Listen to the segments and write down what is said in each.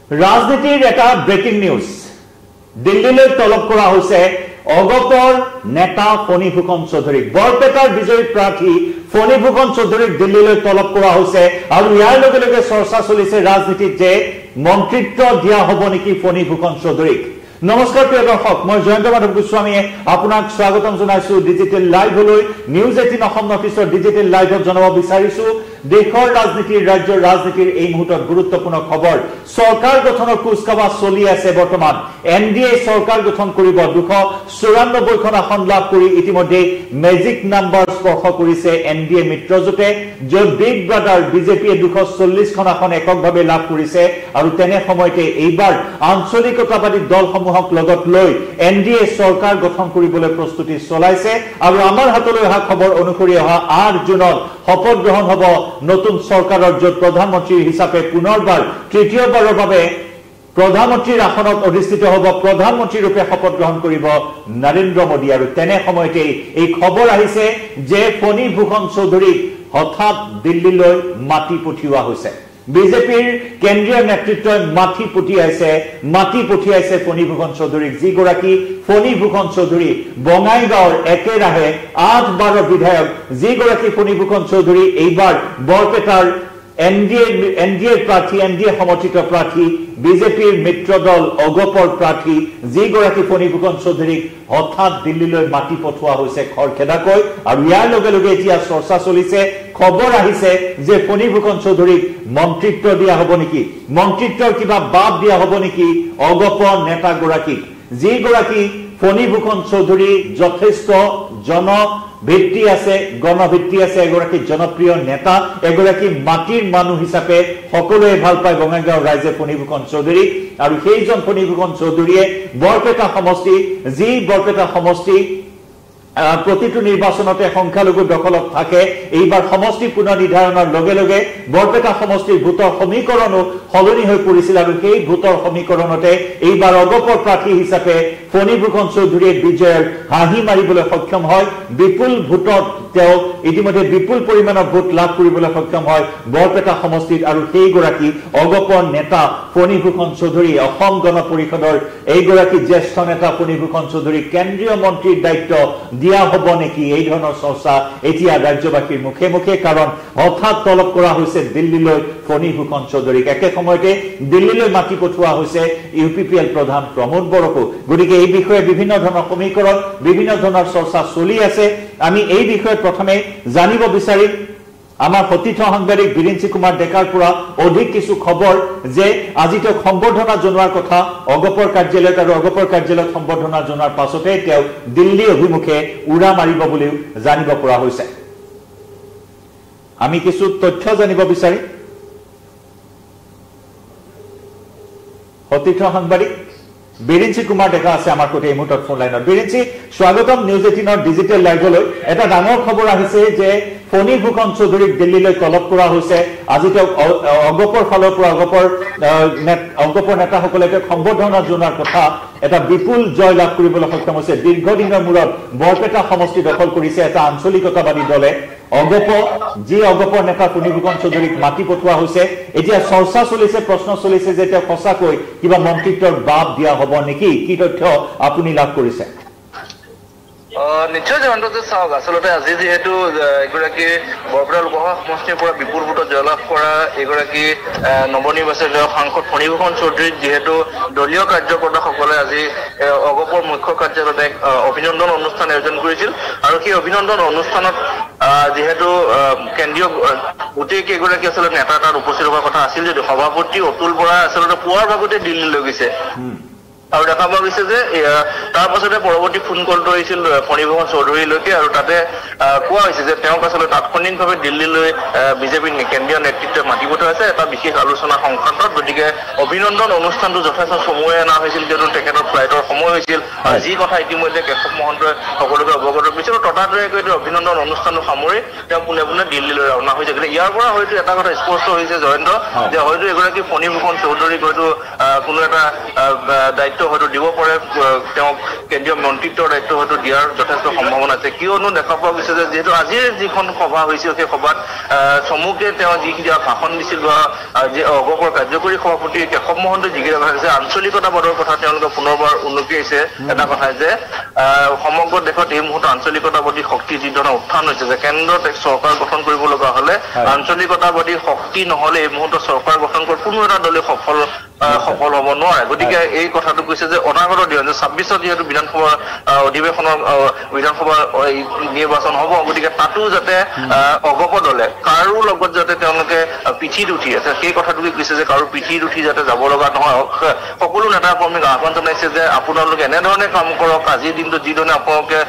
ৰাজনীতিৰ এটা breaking news দিল্লীলৈ তলব কৰা হৈছে অগপৰ নেতা ফণীভূষণ চৌধুৰী বৰপেটাৰ বিজয়ী প্ৰাৰ্থী ফণীভূষণ চৌধুৰীক দিল্লীলৈ তলব কৰা হৈছে আৰু ইয়াৰ লগে লগে চৰ্চা চলিছে ৰাজনীতিত যে মন্ত্ৰিত্ব দিয়া হ'ব নেকি ফণীভূষণ চৌধুৰীক নমস্কাৰ প্ৰিয় দৰ্শক মই জয়ন্ত মাধৱ গোস্বামীয়ে আপোনাক স্বাগতম জনাইছো ডিজিটেল লাইভলৈ নিউজ 18 অসম নৰ্থইষ্টৰ ডিজিটেল লাইভত জনাব বিচাৰিছো দেশৰ ৰাজনীতিৰ ৰাজ্যৰ ৰাজনীতিৰ এই মুহূৰ্তত গুৰুত্বপূৰ্ণ খবৰ চৰকাৰ গঠনৰ কুচকাৱাজ চলি আছে বৰ্তমান এনডিএ চৰকাৰ গঠন কৰিব 294 খন আসন লাভ কৰি ইতিমধ্যে মেজিক নাম্বাৰ স্পৰ্শ কৰিছে এনডিএ মিত্ৰজোঁটে য'ত বিগ ব্ৰাদাৰ বিজেপিয়ে 240 খন আসন এককভাৱে লাভ কৰিছে আৰু তেনে সময়তে এইবাৰ আঞ্চলিকতাবাদী দলসমূহক লগত লৈ এনডিএ চৰকাৰ গঠন কৰিবলৈ প্ৰস্তুতি চলাইছে আৰু আমাৰ হাতলৈ অহা খবৰ অনুসৰি অহা 8 জুনত শপত গ্ৰহণ হ'ব নতুন চৰকাৰৰ য'ত প্ৰধানমন্ত্ৰী হিচাপে পুনৰবাৰ তৃতীয়বাৰৰ বাবে প্ৰধানমন্ত্ৰীৰ আসনত অধিষ্ঠিত হ'ব প্ৰধানমন্ত্ৰী ৰূপে শপত গ্ৰহণ কৰিব নৰেন্দ্ৰ মোদী আৰু তেনে সময়তে এই খবৰ আহিছে যে ফণীভূষণ চৌধুৰীক হঠাৎ দিল্লীলৈ মাটি পঠিওৱা হৈছে বিজেপিৰ কেন্দ্ৰীয় নেতৃত্বই মাটি পঠিয়াইছে ফণীভূষণ চৌধুৰীক যিগৰাকী ফণীভূষণ চৌধুৰী বঙাইগাঁৱৰ একেৰাহে 8-12 বিধায়ক যিগৰাকী ফণীভূষণ চৌধুৰী এইবাৰ বৰপেটাৰ এনডিএ প্ৰাৰ্থী এনডিএ সমৰ্থিত প্ৰাৰ্থী বিজেপিৰ মিত্ৰ দল অগপৰ প্ৰাৰ্থী যিগৰাকী ফণীভূষণ চৌধুৰীক হঠাৎ দিল্লীলৈ মাটি পঠোৱা হৈছে খৰখেদাকৈ আৰু ইয়াৰ লগে লগে এতিয়া চৰ্চা চলিছে খবৰ আহিছে যে ফণীভূষণ চৌধুৰীক মন্ত্ৰিত্ব দিয়া হ'ব নেকি মন্ত্ৰিত্বৰ কিবা বাদ দিয়া হ'ব নেকি অগপৰ নেতাগৰাকীক যিগৰাকী ফণীভূষণ চৌধুৰী যথেষ্ট ভিত্তি আছে গণভিত্তি আছে এগৰাকী জনপ্ৰিয় নেতা এগৰাকী মাটিৰ মানুহ হিচাপে সকলোৱে ভাল পায় বঙাইগাঁও ৰাইজে ফণীভূষণ চৌধুৰী আৰু সেইজন ফণীভূষণ চৌধুৰীয়ে বৰপেটা সমষ্টি প্ৰতিটো নিৰ্বাচনতে সংখ্যালঘু দখলত থাকে এইবাৰ সমষ্টি পুনৰ নিৰ্ধাৰণৰ লগে লগে বৰপেটা সমষ্টিৰ ভোটৰ সমীকৰণো সলনি হৈ পৰিছিল আৰু সেই ভোটৰ সমীকৰণতে এইবাৰ অগপৰ প্ৰাৰ্থী হিচাপে ফণীভূষণ চৌধুৰীয়ে বিজয়ৰ হাঁহি মাৰিবলৈ সক্ষম হয় বিপুল ভোটত তেওঁ ইতিমধ্যে বিপুল পৰিমাণৰ ভোট লাভ কৰিবলৈ সক্ষম হয় বৰপেটা সমষ্টিত আৰু সেইগৰাকী অগপৰ নেতা ফণীভূষণ চৌধুৰী অসম গণ পৰিষদৰ এইগৰাকী জ্যেষ্ঠ নেতা ফণীভূষণ চৌধুৰী কেন্দ্ৰীয় মন্ত্ৰীৰ দায়িত্ব দিয়া হ'ব নেকি এই ধৰণৰ চৰ্চা এতিয়া ৰাজ্যবাসীৰ মুখে মুখে কাৰণ হঠাৎ তলব কৰা হৈছে দিল্লীলৈ ফণীভূষণ চৌধুৰীক একে সময়তে দিল্লীলৈ মাটি পঠোৱা হৈছে ইউপিপিএল প্ৰধান প্ৰমোদ বড়োকো গতিকে এই বিষয়ে বিভিন্ন ধৰণৰ সমীকৰণ বিভিন্ন ধৰণৰ চৰ্চা চলি আছে আমি এই বিষয়ে প্ৰথমে জানিব বিচাৰিম আমাৰ সতীৰ্থ সাংবাদিক বিৰিঞ্চি কুমাৰ ডেকাৰ পৰা অধিক কিছু খবৰ যে আজি তেওঁ সম্বৰ্ধনা জনোৱাৰ কথা অগপৰ কাৰ্যালয়ত আৰু অগপৰ কাৰ্যালয়ত সম্বৰ্ধনা জনোৱাৰ পাছতে তেওঁ দিল্লী অভিমুখে উৰা মাৰিব বুলিও জানিব পৰা হৈছে আমি কিছু তথ্য জানিব বিচাৰিম সতীৰ্থ সাংবাদিক বিৰিঞ্চি কুমাৰ ডেকা আছে আমাৰ সৈতে এই মুহূৰ্তত ফোন লাইনত বিৰিঞ্চি স্বাগতম নিউজ 18 ডিজিটেল লাইভলৈ এটা ডাঙৰ খবৰ আহিছে যে ফণীভূষণ চৌধুৰীক দিল্লীলৈ তলব কৰা হৈছে আজি তেওঁ অগপৰ ফালৰ পৰা অগপৰ নেতাসকলে তেওঁক সম্বৰ্ধনা জনোৱাৰ কথা এটা বিপুল জয় লাভ কৰিবলৈ সক্ষম হৈছে দীৰ্ঘদিনৰ মূৰত বৰপেটা সমষ্টি দখল কৰিছে এটা আঞ্চলিকতাবাদী দলে অগপৰ নেতা ফণীভূষণ চৌধুৰীক মাটি পঠোৱা হৈছে এতিয়া চৰ্চা চলিছে প্ৰশ্ন চলিছে যে তেওঁ সঁচাকৈ কিবা মন্ত্ৰিত্বৰ বাদ দিয়া হ'ব নেকি কি তথ্য আপুনি লাভ কৰিছে নিশ্চয় জয়ন্ততে চাওক আচলতে আজি যেহেতু এগৰাকী বৰপেটা লোকসভা সমষ্টিৰ পৰা বিপুল ভোটত জয়লাভ কৰা এগৰাকী নৱনিৰ্বাচিত সাংসদ ফণীভূষণ চৌধুৰীক যিহেতু দলীয় কাৰ্যকৰ্তাসকলে আজি অগপৰ মুখ্য কাৰ্যালয়ত এক অভিনন্দন অনুষ্ঠান আয়োজন কৰিছিল আৰু সেই অভিনন্দন অনুষ্ঠানত যেহেতু কেন্দ্ৰীয় গোটেই কেইগৰাকী আচলতে নেতা তাত উপস্থিত হোৱাৰ কথা আছিল যদিও সভাপতি অতুল বৰা আচলতে পুৱাৰ ভাগতে দিল্লীলৈ গৈছে আৰু দেখা পোৱা গৈছে যে তাৰ পাছতে পৰৱৰ্তী ফোন কলটো আহিছিল ফণীভূষণ চৌধুৰীলৈকে আৰু তাতে কোৱা হৈছে যে তেওঁক আচলতে তাৎক্ষণিকভাৱে দিল্লীলৈ বিজেপিৰ কেন্দ্ৰীয় নেতৃত্বই মাতি পঠোৱাইছে এটা বিশেষ আলোচনা সংক্ৰান্তত গতিকে অভিনন্দন অনুষ্ঠানটো যথেষ্ট চমুৱে অনা হৈছিল যিহেতু তেখেতৰ ফ্লাইটৰ সময় হৈছিল যি কথা ইতিমধ্যে কেশৱ মহন্তই সকলোকে অৱগত কৰিছিল আৰু ততাতৈয়াকৈ অভিনন্দন অনুষ্ঠানটো সামৰি তেওঁ পোনে পোনে দিল্লীলৈ ৰাওনা হৈছে গতিকে ইয়াৰ পৰা হয়তো এটা কথা স্পষ্ট হৈছে জয়ন্ত যে হয়তো এগৰাকী ফণীভূষণ চৌধুৰীক হয়তো কোনো এটা দায়িত্ব দায়িত্ব হয়তো দিব পাৰে তেওঁক কেন্দ্ৰীয় মন্ত্ৰিত্বৰ দায়িত্ব হয়তো দিয়াৰ যথেষ্ট সম্ভাৱনা আছে কিয়নো দেখা পোৱা গৈছে যে যিহেতু আজিৰ যিখন সভা হৈছিল সেই সভাত চমুকে তেওঁ যিখিনি ভাষণ দিছিল বা অগপৰ কাৰ্যকৰী সভাপতি কেশৱ মহন্তই যিকেইটা কথা কৈছে আঞ্চলিকতাবাদৰ কথা তেওঁলোকে পুনৰবাৰ উনুকিয়াইছে এটা কথা যে সমগ্ৰ দেশত এই মুহূৰ্তত আঞ্চলিকতাবাদী শক্তি যি ধৰণৰ উত্থান হৈছে যে কেন্দ্ৰত এক চৰকাৰ গঠন কৰিব লগা হলে আঞ্চলিকতাবাদী শক্তি নহলে এই মুহূৰ্তত চৰকাৰ গঠন কৰি কোনো এটা দলে সফল হ'ব নোৱাৰে গতিকে এই কথাটো কৈছে যে অনাগত দিন 26ত যিহেতু বিধানসভা অধিৱেশনৰ বিধানসভা নিৰ্বাচন হ'ব গতিকে তাতো যাতে অগপ দলে কাৰো লগত যাতে তেওঁলোকে পিঠিত উঠি আছে সেই কথাটোকে কৈছে যে কাৰো পিঠিত উঠি যাতে যাব লগা নহয় সকলো নেতা কৰ্মীক আহ্বান জনাইছে যে আপোনালোকে এনেধৰণে কাম কৰক আজিৰ দিনটোত যিধৰণে আপোনালোকে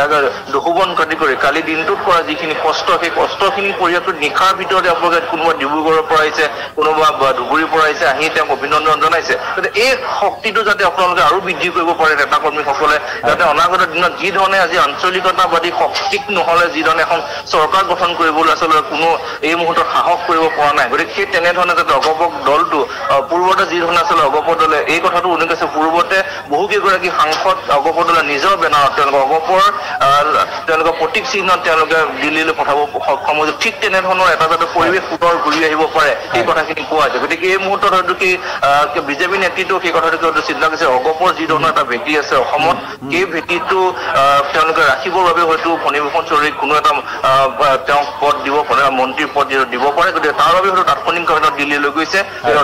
দোষোবন কাটি কৰি কালি দিনটোত কৰা যিখিনি কষ্ট সেই কষ্টখিনি পৰিয়ালটো নিশাৰ ভিতৰতে আপোনালোকে কোনোবা ডিব্ৰুগড়ৰ পৰা আহিছে কোনোবা ধুবুৰীৰ পৰা আহিছে আহি তেওঁক অভিনন্দন জনাইছে এই শক্তিটো যাতে আপোনালোকে আৰু বৃদ্ধি কৰিব পাৰে নেতা কৰ্মীসকলে যাতে অনাগত দিনত যি ধৰণে আজি আঞ্চলিকতাবাদী শক্তিক নহলে যি ধৰণে এখন চৰকাৰ গঠন কৰিবলৈ আচলতে কোনো এই মুহূৰ্তত সাহস কৰিব পৰা নাই গতিকে সেই তেনেধৰণে যাতে অগপ দলটো পূৰ্বতে যি ধৰণে আচলতে অগপ দলে এই কথাটো উল্লেখ আছে পূৰ্বতে বহুকেইগৰাকী সাংসদ অগপ দলে নিজৰ বেনাৰত তেওঁলোকে অগপৰ তেওঁলোকৰ প্ৰতীক চিহ্নত তেওঁলোকে দিল্লীলৈ পঠাব সক্ষম হৈছে ঠিক তেনেধৰণৰ এটা যাতে পৰিৱেশ পুনৰ ঘূৰি আহিব পাৰে এই কথাখিনি কোৱা হৈছে গতিকে এই মুহূৰ্তত হয়তো কি বিজেপি নেতৃত্ব সেই কথাটোকে চিন্তা কৰিছে অগপৰ যি ধৰণৰ এটা ভেটি আছে অসমত সেই ভেটিটো তেওঁলোকে ৰাখিবৰ বাবে হয়তো ফণীভূষণ চৌধুৰীক কোনো এটা তেওঁক পদ দিব পাৰে মন্ত্ৰীৰ পদ দিব পাৰে গতিকে তাৰ বাবে হয়তো তাৎক্ষণিকভাৱে দিল্লীলৈ গৈছে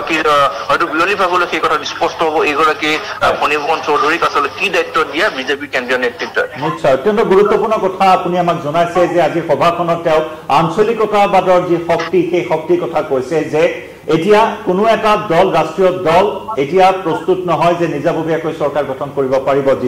হয়তো বিয়লি ভাগলৈ সেই কথা স্পষ্ট হ'ব এইগৰাকী ফণীভূষণ চৌধুৰীক আচলতে কি দায়িত্ব দিয়া বিজেপি কেন্দ্ৰীয় নেতৃত্বই নিশ্চয় অত্যন্ত গুৰুত্বপূৰ্ণ কথা আপুনি আমাক জনাইছে যে আজি সভাখনত তেওঁ আঞ্চলিকতাবাদৰ যি শক্তি সেই শক্তিৰ কথা কৈছে যে এতিয়া কোনো এটা দল ৰাষ্ট্ৰীয় দল এতিয়া প্ৰস্তুত নহয় যে নিজাববীয়াকৈ চৰকাৰ গঠন কৰিব পাৰিব যি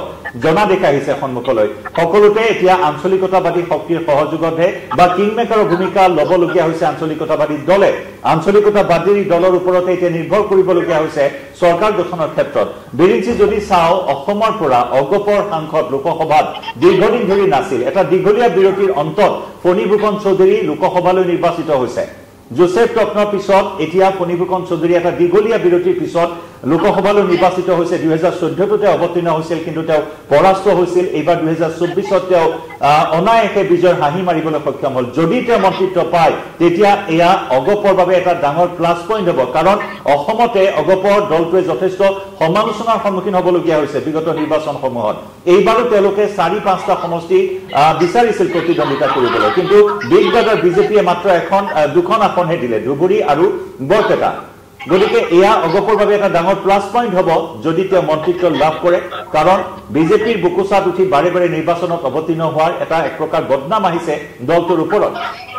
জনা দেখা আহিছে সন্মুখলৈ সকলোতে এতিয়া আঞ্চলিকতাবাদী শক্তিৰ সহযোগতহে বা কিংমেকাৰৰ ভূমিকা ল'বলগীয়া হৈছে আঞ্চলিকতাবাদী দলে আঞ্চলিকতাবাদী দলৰ ওপৰতে এতিয়া নিৰ্ভৰ কৰিবলগীয়া হৈছে চৰকাৰ গঠনৰ ক্ষেত্ৰত বিৰিঞ্চি যদি চাওঁ অসমৰ পৰা অগপৰ সাংসদ লোকসভাত দীৰ্ঘদিন ধৰি নাছিল এটা দীঘলীয়া বিৰতিৰ অন্তত ফণীভূষণ চৌধুৰী লোকসভালৈ নিৰ্বাচিত হৈছে জোসেফ টকনৰ পিছত এতিয়া ফণীভূষণ চৌধুৰী এটা দীঘলীয়া বিৰতিৰ পিছত লোকসভালৈ নিৰ্বাচিত হৈছে 2014তে অৱতীৰ্ণ হৈছিল কিন্তু তেওঁ পৰাস্ত হৈছিল এইবাৰ 2024ত তেওঁ অনায়াসে বিজয় হাঁহি মাৰিবলৈ সক্ষম হ'ল যদি তেওঁ মন্ত্ৰিত্ব পায় তেতিয়া এয়া অগপৰ বাবে এটা ডাঙৰ প্লাছ পইণ্ট হ'ব কাৰণ অসমতে অগপৰ দলটোৱে যথেষ্ট সমালোচনাৰ সন্মুখীন হ'বলগীয়া হৈছে বিগত নিৰ্বাচনসমূহত এইবাৰো তেওঁলোকে 4-5টা সমষ্টি বিচাৰিছিল প্ৰতিদ্বন্দ্বিতা কৰিবলৈ কিন্তু বিগ ব্ৰাদাৰ বিজেপিয়ে মাত্ৰ দুখন আসনহে দিলে ধুবুৰী আৰু বৰপেটা গতিকে এয়া অগপৰ বাবে এটা ডাঙৰ প্লাছ পইণ্ট হ'ব যদি তেওঁ মন্ত্ৰিত্ব লাভ কৰে কাৰণ বিজেপিৰ বুকুচাত উঠি বাৰে বাৰে নিৰ্বাচনত অৱতীৰ্ণ হোৱাৰ এটা এক প্ৰকাৰ বদনাম আহিছে দলটোৰ ওপৰত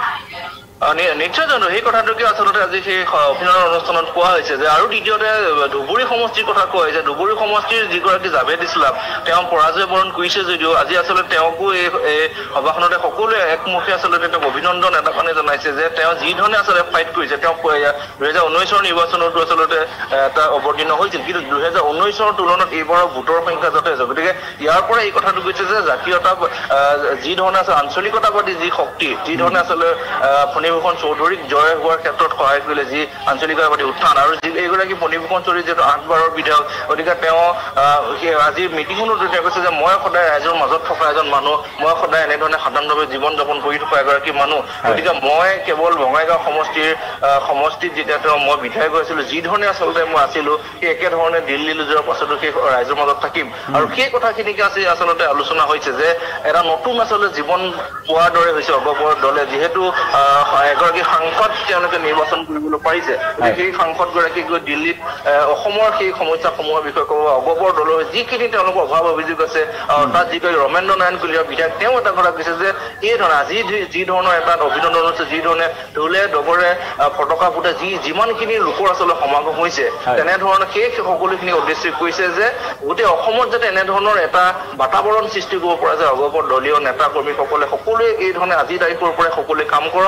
নিশ্চয় জানো সেই কথাটোকে আচলতে আজি সেই অভিনন্দন অনুষ্ঠানত কোৱা হৈছে যে আৰু দ্বিতীয়তে ধুবুৰী সমষ্টিৰ কথা কোৱা হৈছে ধুবুৰী সমষ্টিৰ যিগৰাকী জাভেদ ইছলাম তেওঁ পৰাজয় বৰণ কৰিছে যদিও আজি আচলতে তেওঁকো এই সভাখনতে সকলোৱে একমুখে আচলতে তেওঁক অভিনন্দন এটা কাৰণে জনাইছে যে তেওঁ যি ধৰণে আচলতে ফাইট কৰিছে তেওঁ 2019ৰ নিৰ্বাচনতো আচলতে এটা অৱতীৰ্ণ হৈছিল কিন্তু 2019ৰ তুলনাত এইবাৰৰ ভোটৰ সংখ্যা যথেষ্ট গতিকে ইয়াৰ পৰা এই কথাটো কৈছে যে জাতীয়তা যি ধৰণে আছে আঞ্চলিকতাবাদী যি শক্তি যি ধৰণে আচলতে ফণীভূষণ চৌধুৰীক জয় হোৱাৰ ক্ষেত্ৰত সহায় কৰিলে যি আঞ্চলিকতাবাদী উত্থান আৰু এইগৰাকী ফণীভূষণ চৌধুৰী যিহেতু 8বাৰৰ বিধায়ক গতিকে তেওঁ আজি মিটিঙতো তেওঁ কৈছে যে মই সদায় ৰাইজৰ মাজত থকা এজন মানুহ মই সদায় এনেধৰণে সাধাৰণভাৱে জীৱন যাপন কৰি থকা এগৰাকী মানুহ গতিকে মই কেৱল বঙাইগাঁও সমষ্টিত যেতিয়া মই বিধায়ক হৈছিলো যি ধৰণে আচলতে মই আছিলো সেই একেধৰণে দিল্লীলৈ যোৱাৰ পাছতো সেই ৰাইজৰ মাজত থাকিম আৰু সেই কথাখিনিকে আজি আচলতে আলোচনা হৈছে যে এটা নতুন আচলতে জীৱন পোৱাৰ দৰে হৈছে অগপৰ দলে যিহেতু এগৰাকী সাংসদ তেওঁলোকে নিৰ্বাচন কৰিবলৈ পাৰিছে সেই সাংসদগৰাকীক গৈ দিল্লীত অসমৰ সেই সমস্যাসমূহৰ বিষয়ে ক'ব অগপৰ দলৰ যিখিনি তেওঁলোকৰ অভাৱ অভিযোগ আছে তাত যিগৰাকী ৰমেন্দ্ৰ নাৰায়ণ কলিতা বিধায়ক তেওঁ এটা কথা কৈছে যে এই ধৰণে আজি যি ধৰণৰ এটা অভিনন্দন হৈছে যি ধৰণে ঢোলে ডগৰে ফটকা ফুটে যিমানখিনি লোকৰ আচলতে সমাগম হৈছে তেনেধৰণে সেই সকলোখিনি উদ্দেশ্য কৰিছে যে গোটেই অসমত যাতে এনেধৰণৰ এটা বাতাবৰণ সৃষ্টি কৰিব পৰা যায় অগপৰ দলীয় নেতা কৰ্মীসকলে সকলোৱে এই ধৰণে আজি তাৰিখৰ পৰাই সকলোৱে কাম কৰক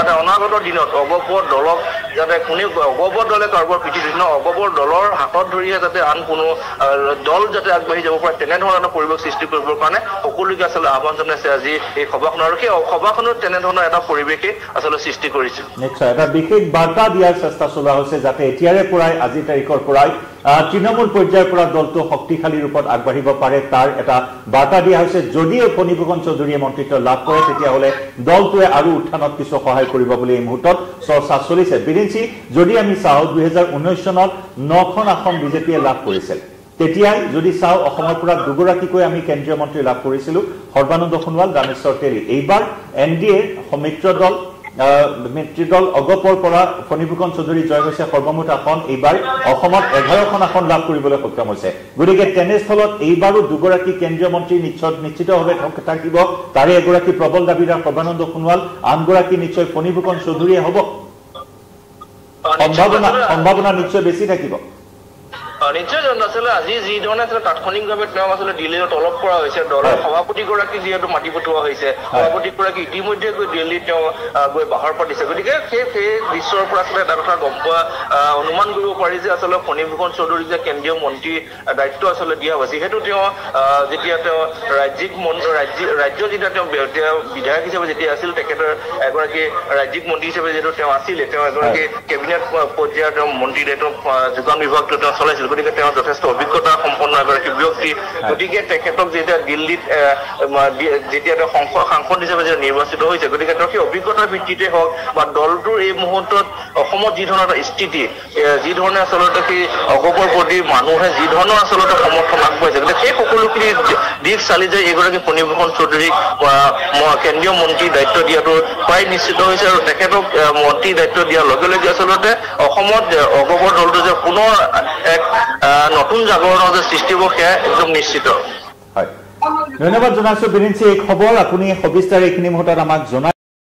যাতে অনাগত দিনত অগপৰ দলক যাতে কোনে অগপৰ দলে কাৰোবাৰ পিঠিত অগপৰ দলৰ হাতত ধৰিহে যাতে আন কোনো দল যাতে আগবাঢ়ি যাব পাৰে তেনেধৰণৰ এটা পৰিৱেশ সৃষ্টি কৰিবৰ কাৰণে সকলোকে আচলতে আহ্বান জনাইছে আজি এই সভাখনৰ আৰু সেই সভাখনত তেনেধৰণৰ এটা পৰিৱেশে আচলতে সৃষ্টি কৰিছে নিশ্চয় এটা বিশেষ বাৰ্তা দিয়াৰ চেষ্টা চলোৱা হৈছে যাতে এতিয়াৰে পৰাই আজি তাৰিখৰ পৰাই তৃণমূল পৰ্যায়ৰ পৰা দলটো শক্তিশালী ৰূপত আগবাঢ়িব পাৰে তাৰ এটা বাৰ্তা দিয়া হৈছে যদিও ফণীভূষণ চৌধুৰীয়ে মন্ত্ৰিত্ব লাভ কৰে তেতিয়াহ'লে দলটোৱে আৰু উত্থানত কিছু সহায় কৰিব বুলি এই মুহূৰ্তত চৰ্চা চলিছে বিৰিঞ্চি যদি আমি চাওঁ 2019 চনত 9খন আসন বিজেপিয়ে লাভ কৰিছিল তেতিয়াই যদি চাওঁ অসমৰ পৰা দুগৰাকীকৈ আমি কেন্দ্ৰীয় মন্ত্ৰী লাভ কৰিছিলোঁ সৰ্বানন্দ সোণোৱাল ৰামেশ্বৰ তেলী এইবাৰ এনডিএৰ মিত্র দল অগপৰ পৰা ফণীভূষণ চৌধুৰী জয় হৈছে সৰ্বমুঠ আসন এইবাৰ অসমত 11খন আসন লাভ কৰিবলৈ সক্ষম হৈছে গতিকে তেনেস্থলত এইবাৰো দুগৰাকী কেন্দ্ৰীয় মন্ত্ৰী নিশ্চিতভাৱে থাকিব তাৰে এগৰাকী প্ৰবল দাবীদাৰ সৰ্বানন্দ সোণোৱাল আনগৰাকী নিশ্চয় ফণীভূষণ চৌধুৰীয়ে হ'ব সম্ভাৱনা নিশ্চয় বেছি থাকিব নিশ্চয় আচলতে আজি যি ধৰণে আচলতে তাৎক্ষণিকভাৱে তেওঁ আচলতে দিল্লীত তলব কৰা হৈছে দলৰ সভাপতিগৰাকী যিহেতু মাতি পঠোৱা হৈছে সভাপতিগৰাকী ইতিমধ্যে গৈ দিল্লীত তেওঁ গৈ বাহৰ পাতিছে গতিকে সেই দৃশ্যৰ পৰা আচলতে এটা কথা গম পোৱা অনুমান কৰিব পাৰি যে আচলতে ফণীভূষণ চৌধুৰীক যে কেন্দ্ৰীয় মন্ত্ৰী দায়িত্ব আচলতে দিয়া হৈছে যিহেতু তেওঁ যেতিয়া তেওঁ ৰাজ্য যেতিয়া তেওঁ বিধায়ক হিচাপে যেতিয়া আছিল তেখেতৰ এগৰাকী ৰাজ্যিক মন্ত্ৰী হিচাপে যিহেতু তেওঁ আছিলে তেওঁ এগৰাকী কেবিনেট পৰ্যায়ৰ তেওঁ মন্ত্ৰী দায়িত্ব যোগান বিভাগটো তেওঁ চলাইছিল গতিকে তেওঁ যথেষ্ট অভিজ্ঞতা সম্পন্ন এগৰাকী ব্যক্তি গতিকে তেখেতক যেতিয়া দিল্লীত যেতিয়া তেওঁ সাংসদ হিচাপে যেতিয়া নিৰ্বাচিত হৈছে গতিকে তেওঁ সেই অভিজ্ঞতাৰ ভিত্তিতে হওক বা দলটোৰ এই মুহূৰ্তত অসমত যি ধৰণৰ এটা স্থিতি যি ধৰণে আচলতে সেই অগপৰ প্ৰতি মানুহে যি ধৰণৰ আচলতে সমৰ্থন আগবঢ়াইছে গতিকে সেই সকলোখিনি দিশ চালি যে এইগৰাকী ফণীভূষণ চৌধুৰীক কেন্দ্ৰীয় মন্ত্ৰী দায়িত্ব দিয়াটো প্ৰায় নিশ্চিত হৈছে আৰু তেখেতক মন্ত্ৰী দায়িত্ব দিয়াৰ লগে লগে আচলতে অসমত অগপৰ দলটো যে পুনৰ এক নতুন জাগৰণৰ যে সৃষ্টি হ'ব সেয়া একদম নিশ্চিত হয় ধন্যবাদ জনাইছো বিৰিঞ্চি এই খবৰ আপুনি সবিস্তাৰে এইখিনি মুহূৰ্তত আমাক জনাই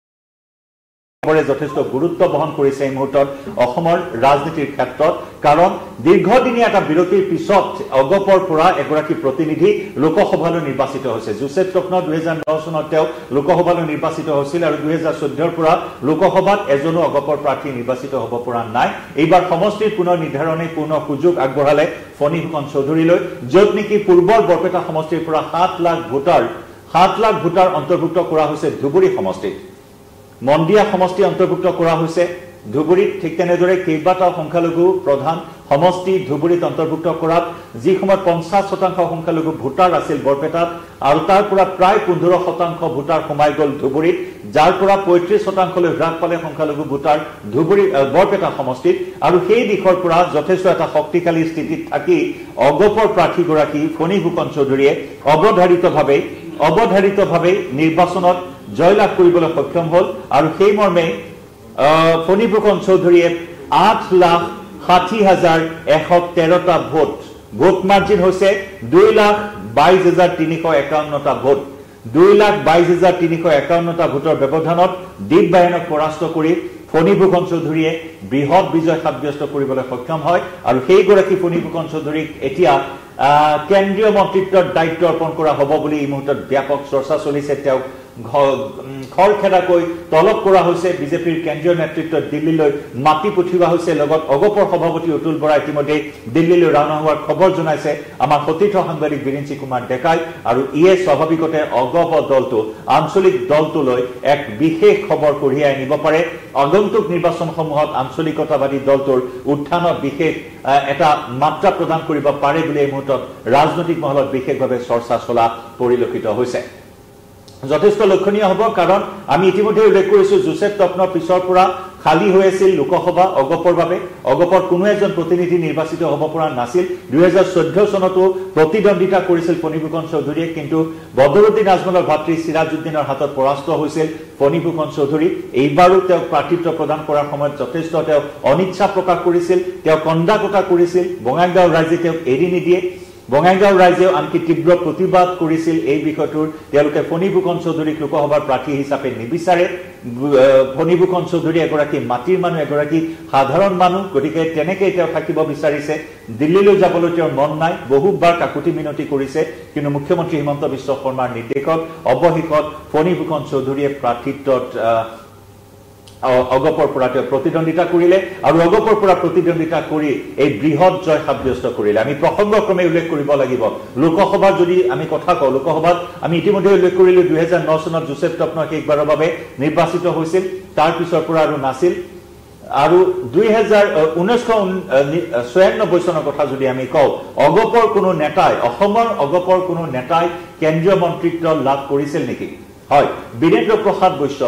যথেষ্ট গুৰুত্ব বহন কৰিছে এই মুহূৰ্তত অসমৰ ৰাজনীতিৰ ক্ষেত্ৰত কাৰণ দীৰ্ঘদিনীয়া এটা বিৰতিৰ পিছত অগপৰ পৰা এগৰাকী প্ৰতিনিধি লোকসভালৈ নিৰ্বাচিত হৈছে জোচেফ টপ্ন 2009 চনত তেওঁ লোকসভালৈ নিৰ্বাচিত হৈছিল আৰু 2014 পৰা লোকসভাত এজনো অগপৰ প্ৰাৰ্থী নিৰ্বাচিত হ'ব পৰা নাই এইবাৰ সমষ্টিৰ পুনৰ নিৰ্ধাৰণে পুনৰ সুযোগ আগবঢ়ালে ফণীভূষণ চৌধুৰীলৈ য'ত নেকি পূৰ্বৰ বৰপেটা সমষ্টিৰ পৰা 7 লাখ ভোটাৰ অন্তৰ্ভুক্ত কৰা হৈছে ধুবুৰী সমষ্টিত মন্দিয়া সমষ্টি অন্তৰ্ভুক্ত কৰা হৈছে ধুবুৰীত ঠিক তেনেদৰে কেইবাটাও সংখ্যালঘু প্ৰধান সমষ্টি ধুবুৰীত অন্তৰ্ভুক্ত কৰাত যি সময়ত 50% সংখ্যালঘু ভোটাৰ আছিল বৰপেটাত আৰু তাৰ পৰা প্ৰায় 15% ভোটাৰ সোমাই গ'ল ধুবুৰীত যাৰ পৰা 35% লৈ হ্ৰাস পালে সংখ্যালঘু ভোটাৰ ধুবুৰী বৰপেটা সমষ্টিত আৰু সেই দিশৰ পৰা যথেষ্ট এটা শক্তিশালী স্থিতিত থাকি অগপৰ প্ৰাৰ্থীগৰাকী ফণীভূষণ চৌধুৰীয়ে অৱধাৰিতভাৱে নিৰ্বাচনত জয়লাভ কৰিবলৈ সক্ষম হ'ল আৰু সেই মৰ্মে ফণীভূষণ চৌধুৰীয়ে 8,60,113টা ভোট মাৰ্জিন হৈছে 2,22,351টা ভোট 2,22,351টা ভোটৰ ব্যৱধানত দীপ বায়নক পৰাস্ত কৰি ফণীভূষণ চৌধুৰীয়ে বৃহৎ বিজয় সাব্যস্ত কৰিবলৈ সক্ষম হয় আৰু সেইগৰাকী ফণীভূষণ চৌধুৰীক এতিয়া কেন্দ্ৰীয় মন্ত্ৰিত্বৰ দায়িত্ব অৰ্পণ কৰা হ'ব বুলি এই মুহূৰ্তত ব্যাপক চৰ্চা চলিছে তেওঁ খৰখেদাকৈ তলব কৰা হৈছে বিজেপিৰ কেন্দ্ৰীয় নেতৃত্বত দিল্লীলৈ মাতি পঠিওৱা হৈছে লগত অগপৰ সভাপতি অতুল বৰা ইতিমধ্যে দিল্লীলৈ ৰাওনা হোৱাৰ খবৰ জনাইছে আমাৰ সতীৰ্থ সাংবাদিক বিৰিঞ্চি কুমাৰ ডেকাই আৰু ইয়ে স্বাভাৱিকতে অগপ দলটো আঞ্চলিক দলটোলৈ এক বিশেষ খবৰ কঢ়িয়াই আনিব পাৰে আগন্তুক নিৰ্বাচনসমূহত আঞ্চলিকতাবাদী দলটোৰ উত্থানত বিশেষ এটা মাত্ৰা প্ৰদান কৰিব পাৰে বুলি এই মুহূৰ্তত ৰাজনৈতিক মহলত বিশেষভাৱে চৰ্চা চলা পৰিলক্ষিত হৈছে যথেষ্ট লক্ষণীয় হ'ব কাৰণ আমি ইতিমধ্যে উল্লেখ কৰিছো জোচেফ টপ্নৰ পিছৰ পৰা খালী হৈ আছিল লোকসভা অগপৰ বাবে অগপৰ কোনো এজন প্ৰতিনিধি নিৰ্বাচিত হ'ব পৰা নাছিল 2014 চনতো প্ৰতিদ্বন্দ্বিতা কৰিছিল ফণীভূষণ চৌধুৰীয়ে কিন্তু বদৰুদ্দিন আজমলৰ ভাতৃ সিৰাজউদ্দিনৰ হাতত পৰাস্ত হৈছিল ফণীভূষণ চৌধুৰী এইবাৰো তেওঁ প্ৰাৰ্থিত্ব প্ৰদান কৰাৰ সময়ত যথেষ্ট তেওঁ অনিচ্ছা প্ৰকাশ কৰিছিল তেওঁ কণ্ডাকটা কৰিছিল বঙাইগাঁও ৰাইজে তেওঁক এৰি নিদিয়ে বঙাইগাঁও ৰাইজেও আনকি তীব্ৰ প্ৰতিবাদ কৰিছিল এই বিষয়টোৰ তেওঁলোকে ফণীভূষণ চৌধুৰীক লোকসভাৰ প্ৰাৰ্থী হিচাপে নিবিচাৰে ফণীভূষণ চৌধুৰী এগৰাকী মাটিৰ মানুহ এগৰাকী সাধাৰণ মানুহ গতিকে তেনেকৈ তেওঁ থাকিব বিচাৰিছে দিল্লীলৈ যাবলৈ তেওঁৰ মন নাই বহুবাৰ কাকুতি মিনতি কৰিছে কিন্তু মুখ্যমন্ত্ৰী হিমন্ত বিশ্ব শৰ্মাৰ নিৰ্দেশত অৱশেষত ফণীভূষণ চৌধুৰীয়ে প্ৰাৰ্থিত্বত অগপৰ পৰা তেওঁ প্ৰতিদ্বন্দ্বিতা কৰিলে আৰু অগপৰ পৰা প্ৰতিদ্বন্দ্বিতা কৰি এই বৃহৎ জয় সাব্যস্ত কৰিলে আমি প্ৰসংগক্ৰমে উল্লেখ কৰিব লাগিব লোকসভাত যদি আমি কথা কওঁ লোকসভাত আমি ইতিমধ্যে উল্লেখ কৰিলো 2009 চনত জোসেফ টপনৰ শেষবাৰৰ বাবে নিৰ্বাচিত হৈছিল তাৰ পিছৰ পৰা আৰু নাছিল আৰু 1996 চনৰ কথা যদি আমি কওঁ অগপৰ কোনো নেতাই অসমৰ অগপৰ কোনো নেতাই কেন্দ্ৰীয় মন্ত্ৰিত্ব লাভ কৰিছিল নেকি হয় বীৰেন্দ্ৰ প্ৰসাদ বৈশ্যই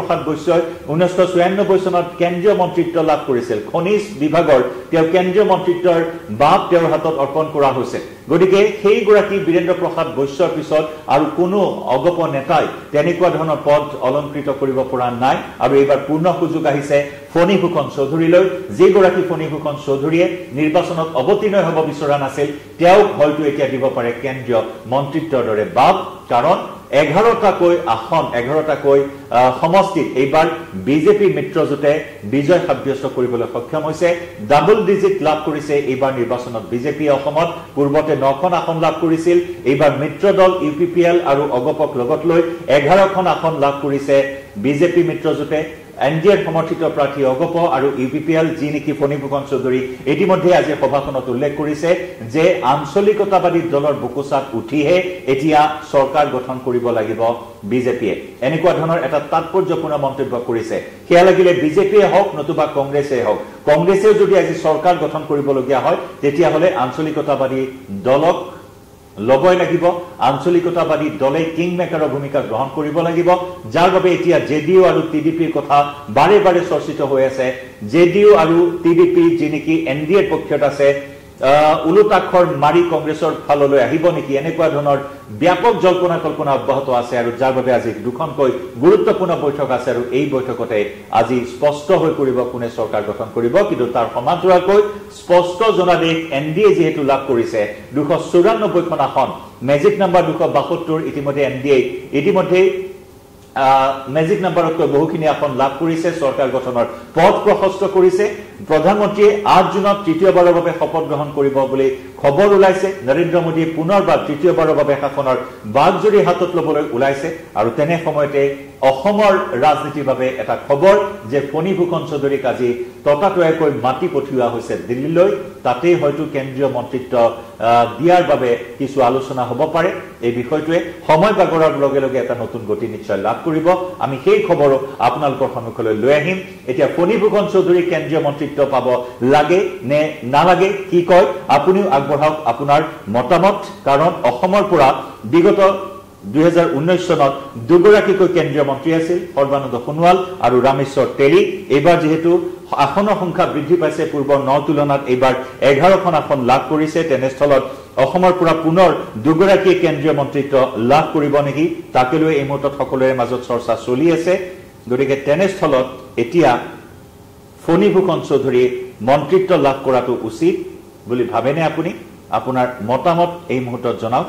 1996 চনত কেন্দ্ৰীয় মন্ত্ৰিত্ব লাভ কৰিছিল খনিজ বিভাগৰ তেওঁ কেন্দ্ৰীয় মন্ত্ৰিত্বৰ বাব তেওঁৰ হাতত অৰ্পণ কৰা হৈছে গতিকে সেই গৰাকী বীৰেন্দ্ৰ প্ৰসাদ বৈশ্যৰ পিছত আৰু কোনো অগপ নেতাই তেনেকুৱা ধৰণৰ পদ অলংকৃত কৰিব পৰা নাই আৰু এইবাৰ পূৰ্ণ সুযোগ আহিছে ফণীভূষণ চৌধুৰীলৈ যি গৰাকী ফণীভূষণ চৌধুৰীয়ে নিৰ্বাচনত অৱতীৰ্ণ হ'ব বিচৰা নাছিল তেওঁক হয়তো এতিয়া দিব পাৰে কেন্দ্ৰীয় মন্ত্ৰিত্বৰ দৰে বাব কাৰণ 11টাকৈ আসন 11টাকৈ সমষ্টিত এইবাৰ বিজেপি মিত্ৰজোঁটে বিজয় সাব্যস্ত কৰিবলৈ সক্ষম হৈছে ডাবল ডিজিট লাভ কৰিছে এইবাৰ নিৰ্বাচনত বিজেপি অসমত পূৰ্বতে 9খন আসন লাভ কৰিছিল এইবাৰ মিত্ৰ দল ইউপিপিএল আৰু অগপক লগত লৈ 11খন আসন লাভ কৰিছে বিজেপি মিত্ৰজোঁটে এনডিএৰ সমৰ্থিত প্ৰাৰ্থী অগপ আৰু ইউপিপিএল যি নেকি ফণীভূষণ চৌধুৰী ইতিমধ্যে আজি সভাখনত উল্লেখ কৰিছে যে আঞ্চলিকতাবাদী দলৰ বুকুচাত উঠিহে এতিয়া চৰকাৰ গঠন কৰিব লাগিব বিজেপিয়ে এনেকুৱা ধৰণৰ এটা তাৎপৰ্যপূৰ্ণ মন্তব্য কৰিছে সেয়া লাগিলে বিজেপিয়ে হওক নতুবা কংগ্ৰেছে হওক কংগ্ৰেছেও যদি আজি চৰকাৰ গঠন কৰিবলগীয়া হয় তেতিয়াহ'লে আঞ্চলিকতাবাদী দলক লবই লাগিব আঞ্চলিকতাবাদী দলে কিং মেকাৰৰ ভূমিকা গ্ৰহণ কৰিব লাগিব যাৰ বাবে এতিয়া জেডিইউ আৰু টিডিপিৰ কথা বাৰে বাৰে চৰ্চিত হৈ আছে জেডিইউ আৰু টিডিপি যি নেকি এনডিএৰ পক্ষত আছে উলুটাক্ষৰ মাৰি কংগ্ৰেছৰ ফাললৈ আহিব নেকি এনেকুৱা ধৰণৰ ব্যাপক জল্পনা কল্পনা অব্যাহত আছে আৰু যাৰ বাবে আজি দুখনকৈ গুৰুত্বপূৰ্ণ বৈঠক আছে আৰু এই বৈঠকতে আজি স্পষ্ট হৈ পৰিব কোনে চৰকাৰ গঠন কৰিব কিন্তু তাৰ সমান্তৰালকৈ স্পষ্ট জনাদেশ এনডিএ যেহেতু লাভ কৰিছে 294খন আসন মেজিক নাম্বাৰ 272 ইতিমধ্যে এনডিএ ইতিমধ্যে মেজিক নাম্বাৰতকৈ বহুখিনি আসন লাভ কৰিছে চৰকাৰ গঠনৰ পথ প্ৰশস্ত কৰিছে প্ৰধানমন্ত্ৰীয়ে 8 জুনত তৃতীয়বাৰৰ বাবে শপত গ্ৰহণ কৰিব বুলি খবৰ ওলাইছে নৰেন্দ্ৰ মোদীয়ে পুনৰবাৰ তৃতীয়বাৰৰ বাবে শাসনৰ বাগজৰি হাতত লবলৈ ওলাইছে আৰু তেনে সময়তে অসমৰ ৰাজনীতিৰ বাবে এটা খবৰ যে ফণীভূষণ চৌধুৰীক আজি ততাতৈয়াকৈ মাটি পঠিওৱা হৈছে দিল্লীলৈ তাতে হয়তো কেন্দ্ৰীয় মন্ত্ৰিত্ব দিয়াৰ বাবে কিছু আলোচনা হ'ব পাৰে এই বিষয়টোৱে সময় বাগৰৰ লগে লগে এটা নতুন গতি নিশ্চয় লাভ কৰিব আমি সেই খবৰ আপোনালোকৰ সন্মুখলৈ লৈ আহিম এতিয়া ফণীভূষণ চৌধুৰী কেন্দ্ৰীয় মন্ত্ৰিত্ব পাব লাগে নে নালাগে কি কয় আপুনিও আগবঢ়াওক আপোনাৰ মতামত কাৰণ অসমৰ পৰা বিগত 2019 চনত দুগৰাকীকৈ কেন্দ্ৰীয় মন্ত্ৰী আছিল সৰ্বানন্দ সোণোৱাল আৰু ৰামেশ্বৰ তেলী এইবাৰ যেহেতু আসনৰ সংখ্যা বৃদ্ধি পাইছে পূৰ্বৰ 9 তুলনাত এইবাৰ 11খন আসন লাভ কৰিছে তেনেস্থলত অসমৰ পৰা পুনৰ দুগৰাকী কেন্দ্ৰীয় মন্ত্ৰিত্ব লাভ কৰিব নেকি তাকে লৈ এই মুহূৰ্তত সকলোৰে মাজত চৰ্চা চলি আছে গতিকে তেনেস্থলত এতিয়া ফণীভূষণ চৌধুৰী মন্ত্ৰিত্ব লাভ কৰাটো উচিত বুলি ভাবেনে আপুনি আপোনাৰ মতামত এই মুহূৰ্তত জনাওক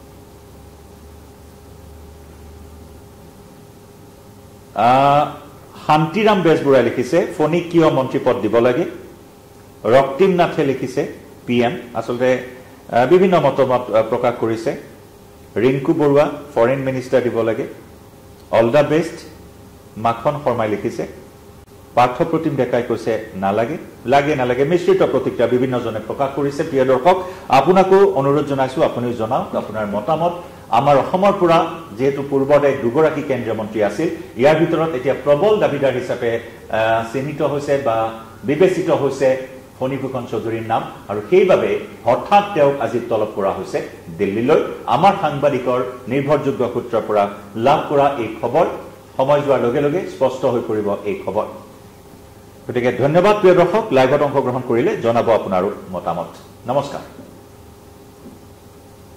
শান্তিৰাম বেজবৰুৱাই লিখিছে ফণীক কিয় মন্ত্ৰী পদ দিব লাগে ৰক্তিম নাথে লিখিছে পিএম আসলতে বিভিন্ন মতামত প্ৰকাশ কৰিছে ৰিংকু বৰুৱা ফৰেন মিনিষ্টাৰ দিব লাগে অল দা বেষ্ট মাখন শৰ্মাই লিখিছে পাৰ্থপ্ৰতিম ডেকাই কৈছে নালাগে লাগে নালাগে মিশ্ৰিত প্ৰতিক্ৰিয়া বিভিন্নজনে প্ৰকাশ কৰিছে প্ৰিয় দৰ্শক আপোনাকো অনুৰোধ জনাইছো আপুনিও জনাওক আপোনাৰ মতামত আমাৰ অসমৰ পৰা যেহেতু পূৰ্বতে দুগৰাকী কেন্দ্ৰীয় মন্ত্ৰী আছিল ইয়াৰ ভিতৰত এতিয়া প্ৰবল দাবিদাৰ হিচাপে চিহ্নিত হৈছে বা বিবেচিত হৈছে ফণীভূষণ চৌধুৰীৰ নাম আৰু সেইবাবে হঠাৎ তেওঁক আজি তলব কৰা হৈছে দিল্লীলৈ আমাৰ সাংবাদিকৰ নিৰ্ভৰযোগ্য সূত্ৰৰ পৰা লাভ কৰা এই খবৰ সময় যোৱাৰ লগে লগে স্পষ্ট হৈ পৰিব এই খবৰ গতিকে ধন্যবাদ প্ৰিয় দৰ্শক লাইভত অংশগ্ৰহণ কৰিলে জনাব আপোনাৰো মতামত নমস্কাৰ